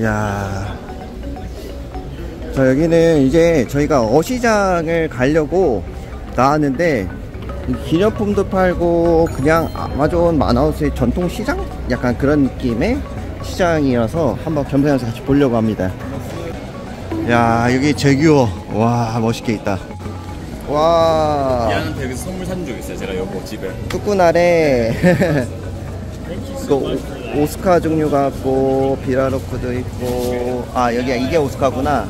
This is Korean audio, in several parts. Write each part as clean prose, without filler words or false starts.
야, 자, 여기는 이제 저희가 어시장을 가려고 나왔는데 기념품도 팔고 그냥 아마존 마나우스의 전통시장? 약간 그런 느낌의 시장이어서 한번 겸사겸사 같이 보려고 합니다. 야, 여기 제규어, 와, 멋있게 있다. 와, 얘한테 여기서 선물 사준 적 있어요. 제가 여보 집에 뚜꾸나래 또 오스카 종류 같고 비라로크도 있고, 아, 여기가 이게 오스카구나.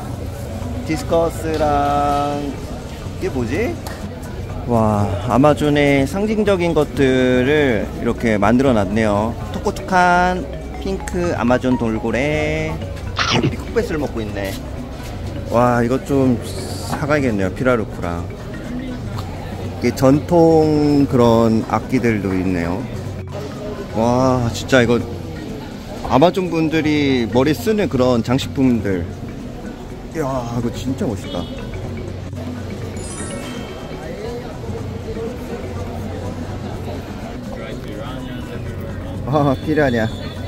디스커스랑 이게 뭐지? 와, 아마존의 상징적인 것들을 이렇게 만들어 놨네요. 톡톡한 핑크 아마존 돌고래. 피콕배스를 먹고 있네. 와, 이것 좀 사가야겠네요. 피라루크랑 이게 전통 그런 악기들도 있네요. 와, 진짜 이거 아마존 분들이 머리 쓰는 그런 장식품들. 이야, 이거 진짜 멋있다. 아, 피라냐.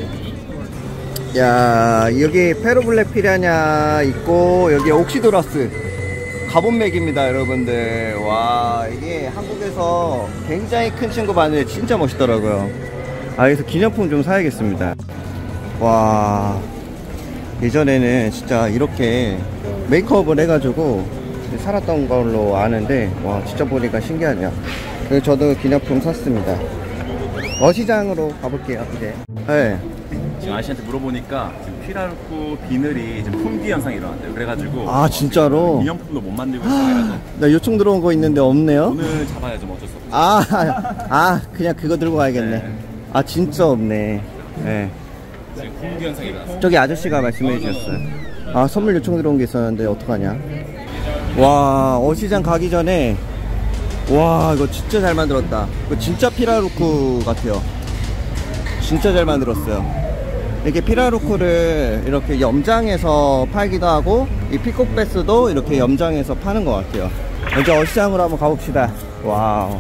야, 여기 페로블랙 피라냐 있고, 여기 옥시도라스 가본맥입니다, 여러분들. 와, 이게 한국에서 굉장히 큰 친구 봤는데 진짜 멋있더라고요. 아, 여기서 기념품 좀 사야겠습니다. 와, 예전에는 진짜 이렇게 메이크업을 해가지고 살았던 걸로 아는데, 와, 진짜 보니까 신기하네요. 그래서 저도 기념품 샀습니다. 어시장으로 가볼게요, 이제. 네. 지금 아저씨한테 물어보니까 지금 피라루크 비늘이 지금 품귀 현상이 일어났대요. 그래가지고 아, 진짜로? 기념품도 못 만들고 있어요. 나 요청 들어온 거 있는데 없네요? 오늘 잡아야죠. 뭐 어쩔 수 없어. 그냥 그거 들고 가야겠네. 네. 아, 진짜 없네. 네. 지금 품귀 현상이 일어났어요. 저기 아저씨가 말씀해 주셨어요. 아, 선물 요청 들어온 게 있었는데 어떡하냐. 와, 어시장 가기 전에, 와, 이거 진짜 잘 만들었다. 이거 진짜 피라루크 같아요. 진짜 잘 만들었어요. 이렇게 피라루크를 이렇게 염장해서 팔기도 하고, 이 피콕배스도 이렇게 염장해서 파는 것 같아요. 이제 어시장으로 한번 가봅시다. 와우.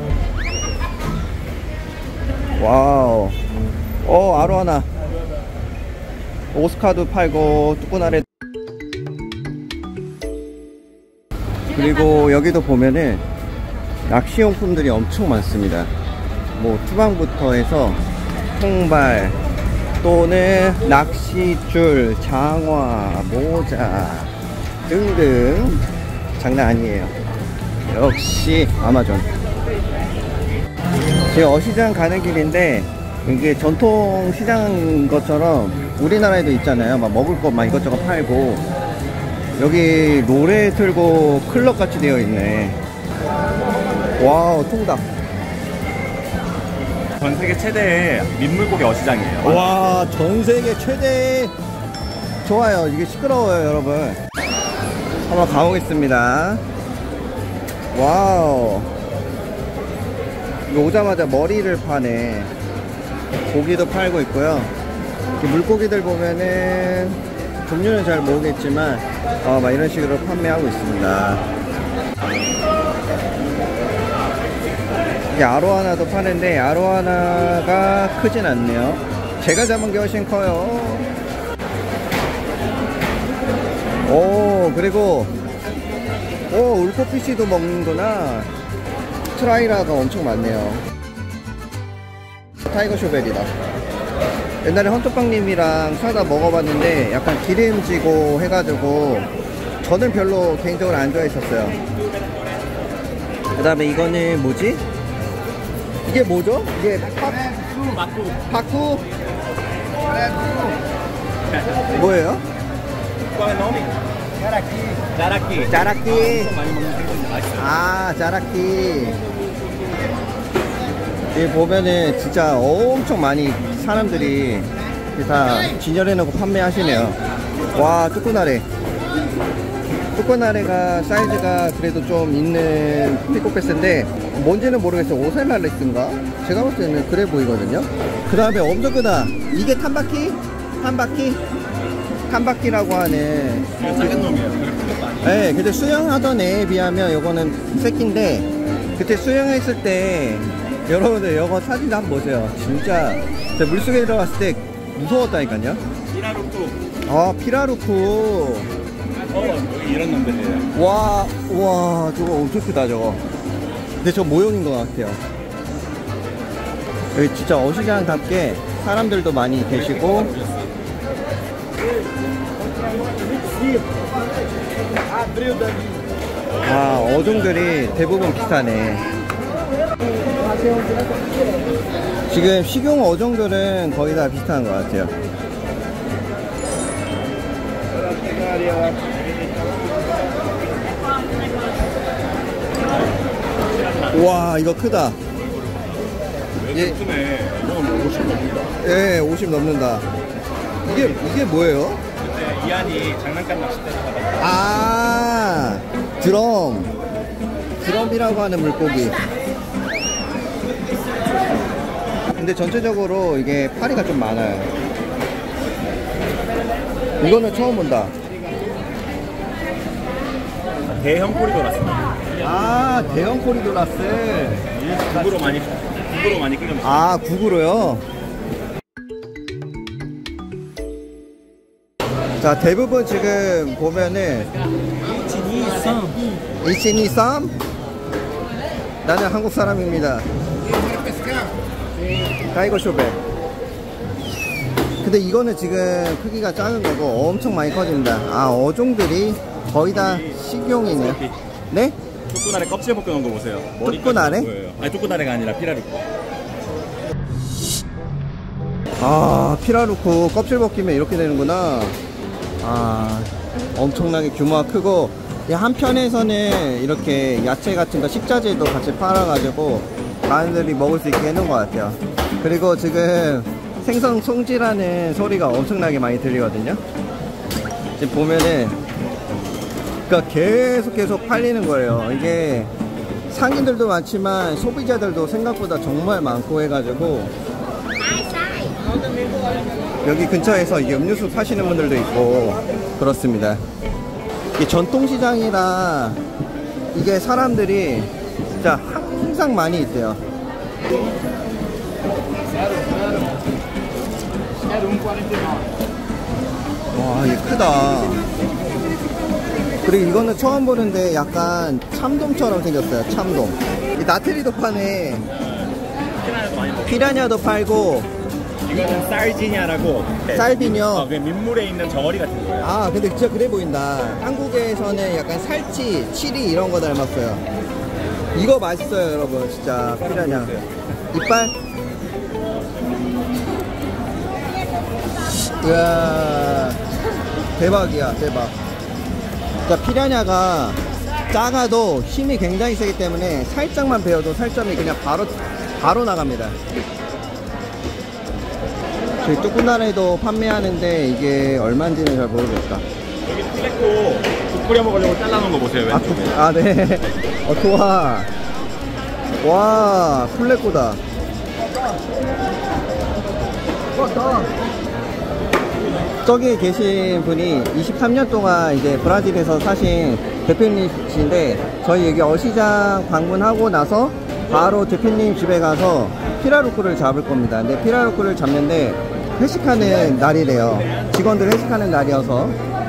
와우. 아로하나. 오스카도 팔고, 뚜꾸나래. 그리고 여기도 보면은 낚시용품들이 엄청 많습니다. 뭐 투방부터 해서 통발 또는 낚시줄, 장화, 모자 등등 장난 아니에요. 역시 아마존. 지금 어시장 가는 길인데 이게 전통 시장 것처럼 우리나라에도 있잖아요. 막 먹을 것 막 이것저것 팔고, 여기 노래 틀고 클럽 같이 되어 있네. 와우, 통닭. 전 세계 최대의 민물고기 어시장이에요. 와, 전세계 최대. 좋아요. 이게 시끄러워요, 여러분. 한번 가보겠습니다. 와우, 이거 오자마자 머리를 파네. 고기도 팔고 있고요. 이렇게 물고기들 보면은 종류는 잘 모르겠지만 막 이런 식으로 판매하고 있습니다. 이게 아로하나도 파는데 아로하나가 크진 않네요. 제가 잡은 게 훨씬 커요. 오, 그리고 울코피쉬도 먹는구나. 트라이라가 엄청 많네요. 타이거 쇼벨이다. 옛날에 헌터빵님이랑 사다 먹어봤는데 약간 기름지고 해가지고 저는 별로 개인적으로 안 좋아했었어요. 그 다음에 이거는 뭐지? 이게 뭐죠? 이게 파쿠? 뭐예요? 짜라끼. 아, 짜라끼. 여기 보면은 진짜 엄청 많이 사람들이 다 진열해놓고 판매하시네요. 와, 뚜꾸나래가 사이즈가 그래도 좀 있는 피코패스인데 뭔지는 모르겠어요. 오셀랄레스인가? 제가 봤을 때는 그래 보이거든요. 그 다음에 엄청 크다. 이게 탄바키라고 하는. 작은 놈이에요. 네, 근데 수영하던 애에 비하면 요거는 새끼인데, 그때 수영했을 때 여러분들 이거 사진 한번 보세요. 진짜 물속에 들어갔을 때 무서웠다니까요. 피라루쿠. 아, 피라루쿠. 여기 이런 놈들이에요. 와, 저거 엄청 크다, 저거. 근데 저 모형인 것 같아요. 여기 진짜 어시장답게 사람들도 많이 계시고. 아, 어종들이 대부분 비슷하네. 지금 식용 어종들은 거의 다 비슷한 것 같아요. 와, 이거 크다. 예. 크네. 이건 50 넘는다. 예, 50 넘는다. 이게 뭐예요? 그때 이한이 장난감 낚싯대를 받았다. 아, 드럼이라고 하는 물고기. 근데 전체적으로 이게 파리가 좀 많아요. 이거는 처음 본다. 대형 코리도라스. 아, 대형 코리도라스. 국으로 많이 끓여 먹어요. 아, 국으로요? 자, 대부분 지금 보면은 이치니쌈? 나는 한국 사람입니다. 타이거 쇼베. 근데 이거는 지금 크기가 작은 거고 엄청 많이 커집니다. 아, 어종들이 거의 다 식용이네요. 네? 뚜꾸나래 껍질 벗겨놓은 거 보세요. 뚜꾸나래? 아니, 뚜꾸나래가 아니라 피라루쿠. 아, 피라루쿠 껍질 벗기면 이렇게 되는구나. 아, 엄청나게 규모가 크고, 이 한편에서는 이렇게 야채 같은 거 식자재도 같이 팔아가지고 많은들이 먹을 수 있게 해놓은 것 같아요. 그리고 지금 생선 손질하는 소리가 엄청나게 많이 들리거든요. 지금 보면은 그러니까 계속 팔리는 거예요. 이게 상인들도 많지만 소비자들도 생각보다 정말 많고 해가지고 여기 근처에서 이게 음료수 파시는 분들도 있고 그렇습니다. 이게 전통시장이라 이게 사람들이 진짜 항상 많이 있대요. 와, 이게 크다. 그리고 이거는 처음 보는데 약간 참돔처럼 생겼어요. 참돔. 이 나트리도 파네. 피라냐도 팔고. 이거는 살지냐라고. 살비뇨. 그 민물에 있는 정어리 같은 거예요. 아, 근데 진짜 그래 보인다. 한국에서는 약간 살치, 치리 이런 거 닮았어요. 이거 맛있어요, 여러분. 진짜 피라냐. 이빨. 이야, 대박이야, 대박. 그러니까 피라냐가 작아도 힘이 굉장히 세기 때문에 살짝만 베어도 살점이 그냥 바로 나갑니다. 저희 뚜꾸나래도 판매하는데 이게 얼마인지는 잘 모르겠다. 여기 플레코 국 끓여 먹으려고 잘라놓은 거 보세요. 왼쪽에. 네. 좋아. 와, 플레코다. 저기 계신 분이 23년 동안 이제 브라질에서 사신 대표님이신데 저희 여기 어시장 방문하고 나서 바로 대표님 집에 가서 피라루쿠를 잡을 겁니다. 근데 피라루쿠를 잡는데 회식하는 날이래요. 직원들 회식하는 날이어서.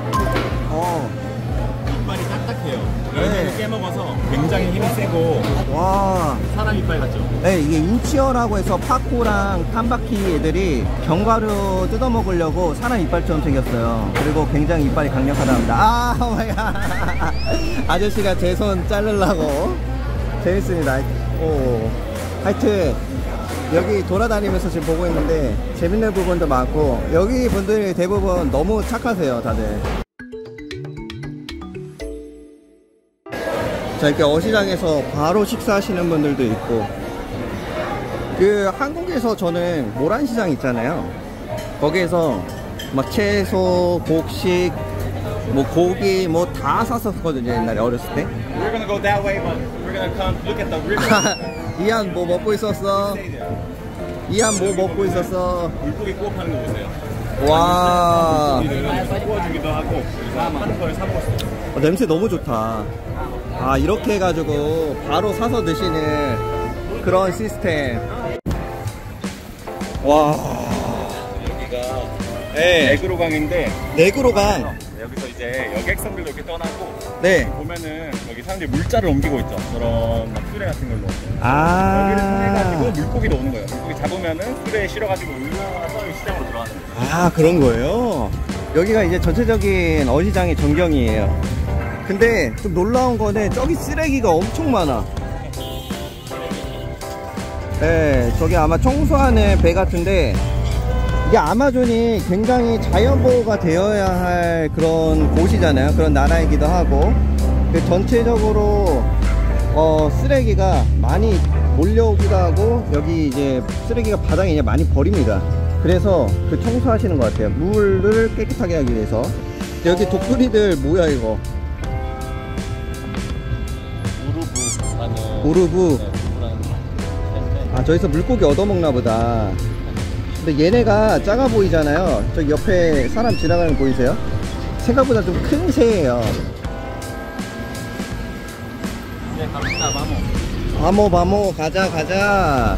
이빨이 딱딱해요. 네. 얘를 깨먹어서 굉장히 힘이 세고 와. 사람 이빨 같죠? 네, 이게 인치어라고 해서 파코랑 탐바키 애들이 견과류 뜯어먹으려고 사람 이빨처럼 생겼어요. 그리고 굉장히 이빨이 강력하답니다. 아, 오마이갓. 아저씨가 제 손 자르려고. 재밌습니다. 오. 하여튼 여기 돌아다니면서 지금 보고 있는데 재밌는 부분도 많고 여기 분들이 대부분 너무 착하세요, 다들. 자, 이렇게 어시장에서 바로 식사하시는 분들도 있고, 그 한국에서 저는 모란시장 있잖아요. 거기에서 막 채소, 곡식, 뭐 고기 뭐 다 샀었거든요, 옛날에 어렸을 때. We're gonna go that way, but we're gonna come look at the river. 이한 뭐 먹고 있었어? 이한 뭐 먹고 있었어? 물고기 구워 파는 거 보세요. 와, 구워주기도 하고 하는 걸 사 먹었어요. 냄새 너무 좋다. 아, 이렇게 해가지고 바로 사서 드시는 그런 시스템. 와, 여기가 네. 네그로강인데 네그로강. 여기서 이제 여객선들도 이렇게 떠나고 네. 보면은 여기 사람들이 물자를 옮기고 있죠. 저런 막 수레 같은 걸로. 여기를 아. 통해가지고 물고기를 오는 거예요. 물고기 잡으면은 수레에 실어가지고 올라와서 이 시장으로 들어가는 거예요. 아, 그런 거예요? 여기가 이제 전체적인 어시장의 전경이에요. 근데 좀 놀라운 거는 저기 쓰레기가 엄청 많아. 네, 저기 아마 청소하는 배 같은데 이게 아마존이 굉장히 자연보호가 되어야 할 그런 곳이잖아요. 그런 나라이기도 하고 그 전체적으로 쓰레기가 많이 몰려오기도 하고 여기 이제 쓰레기가 바닥에 이제 많이 버립니다. 그래서 그 청소하시는 것 같아요. 물을 깨끗하게 하기 위해서. 여기 독수리들 뭐야 이거? 우루부. 아, 저기서 물고기 얻어먹나 보다. 근데 얘네가 작아 보이잖아요. 저기 옆에 사람 지나가는 거 보이세요? 생각보다 좀 큰 새예요. 네, 갑시다, 마모. 바모 가자.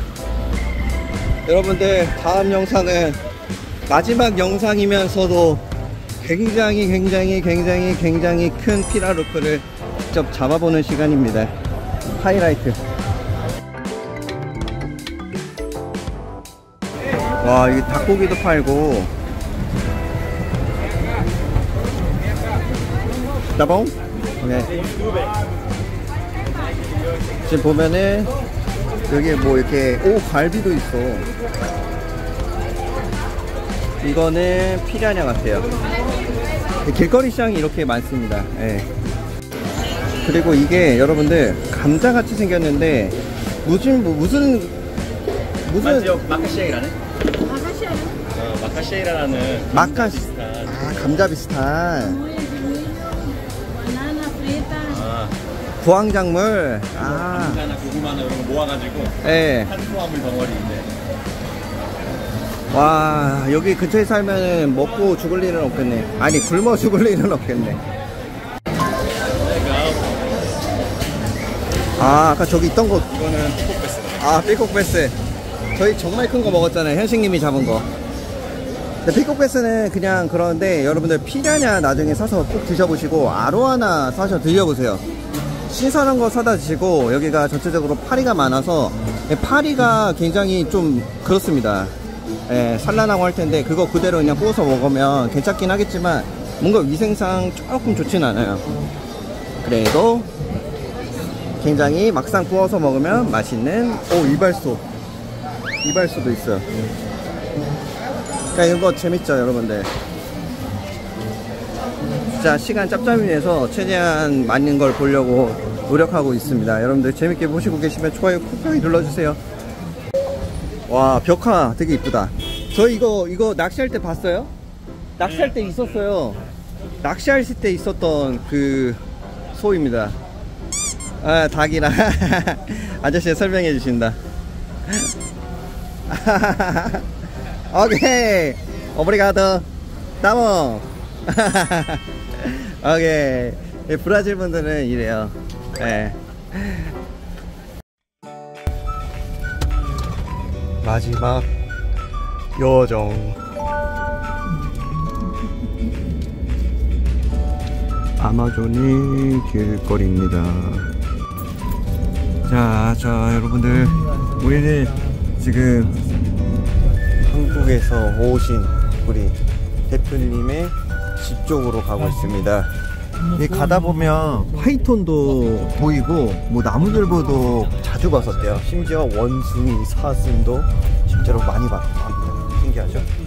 여러분들 다음 영상은 마지막 영상이면서도 굉장히 큰 피라루크를 직접 잡아보는 시간입니다. 하이라이트. 와, 이 닭고기도 팔고. 따봉? 네. 지금 보면은 여기 뭐 이렇게 갈비도 있어. 이거는 피라냐 같아요. 길거리 시장이 이렇게 많습니다. 네. 그리고 이게 여러분들 감자같이 생겼는데 무슨 맞죠? 마카시에이라네? 마카시에이라는 마카 비슷한. 아, 감자 비슷한 바나나 프리타. 부황작물. 아, 감자나 고구마나 이런 거 모아가지고 네. 탄수화물 덩어리인데. 와, 여기 근처에 살면 먹고 죽을 일은 없겠네. 아니, 굶어 죽을 일은 없겠네. 아, 아까 저기 있던 거. 이거는 피콕베스. 아, 피콕베스. 저희 정말 큰 거 먹었잖아요. 현식님이 잡은 거. 근데 피콕베스는 그냥 그런데 여러분들 피라냐 나중에 사서 꼭 드셔보시고 아로하나 사서 드셔보세요. 신선한 거 사다 드시고 여기가 전체적으로 파리가 많아서 파리가 굉장히 좀 그렇습니다. 예, 산란하고 할 텐데 그거 그대로 그냥 구워서 먹으면 괜찮긴 하겠지만 뭔가 위생상 조금 좋진 않아요. 그래도 굉장히 막상 구워서 먹으면 맛있는 이발소도 있어요. 그러니까 이거 재밌죠 여러분들. 진짜 시간 짭짤이 내서 최대한 많은 걸 보려고 노력하고 있습니다. 여러분들 재밌게 보시고 계시면 좋아요 꾹꾹 눌러주세요. 와, 벽화 되게 이쁘다. 저 이거 낚시할 때 봤어요? 낚시할 때 있었어요. 낚시할 때 있었던 그 소입니다. 아, 닭이랑 아저씨가 설명해 주신다. 오케이, 오브리가도 따모. 오케이. 브라질 분들은 이래요. 네. 마지막 여정. 아마존이 길거리입니다. 자, 여러분들, 우리는 지금 한국에서 오신 우리 대표님의 집 쪽으로 가고 있습니다. 이 가다 보면 파이톤도 보이고 뭐 나무늘보도 자주 봤었대요. 심지어 원숭이, 사슴도 실제로 많이 봤답니다. 신기하죠?